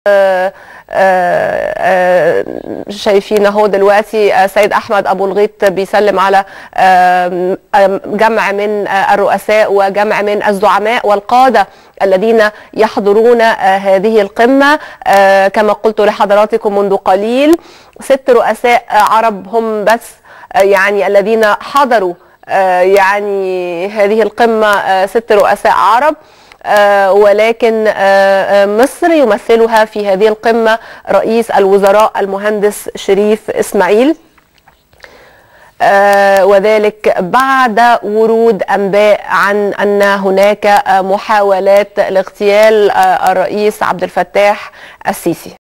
شايفين اهو دلوقتي سيد احمد ابو الغيط بيسلم على جمع من الرؤساء وجمع من الزعماء والقادة الذين يحضرون هذه القمة. كما قلت لحضراتكم منذ قليل 6 رؤساء عرب هم بس يعني الذين حضروا يعني هذه القمة، 6 رؤساء عرب، ولكن مصر يمثلها في هذه القمة رئيس الوزراء المهندس شريف إسماعيل، وذلك بعد ورود أنباء عن أن هناك محاولات لاغتيال الرئيس عبد الفتاح السيسي.